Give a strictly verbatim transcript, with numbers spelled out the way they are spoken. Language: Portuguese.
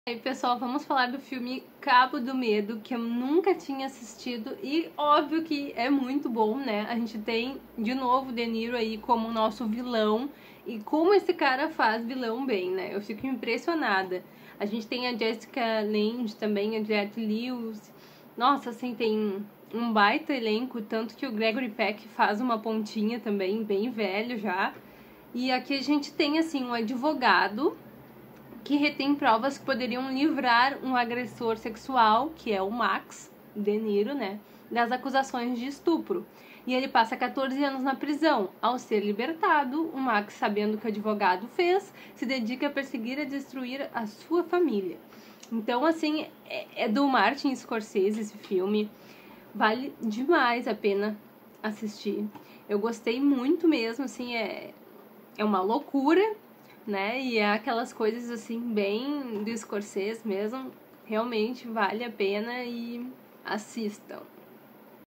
E aí, pessoal, vamos falar do filme Cabo do Medo, que eu nunca tinha assistido e óbvio que é muito bom, né? A gente tem, de novo, De Niro aí como nosso vilão e como esse cara faz vilão bem, né? Eu fico impressionada. A gente tem a Jessica Lange também, a Juliette Lewis. Nossa, assim, tem um baita elenco, tanto que o Gregory Peck faz uma pontinha também, bem velho já. E aqui a gente tem, assim, um advogado que retém provas que poderiam livrar um agressor sexual, que é o Max De Niro, né, das acusações de estupro. E ele passa quatorze anos na prisão. Ao ser libertado, o Max, sabendo o que o advogado fez, se dedica a perseguir e a destruir a sua família. Então, assim, é do Martin Scorsese esse filme. Vale demais a pena assistir. Eu gostei muito mesmo, assim, é, é uma loucura, né? E é aquelas coisas assim bem do Scorsese mesmo, realmente vale a pena e assistam.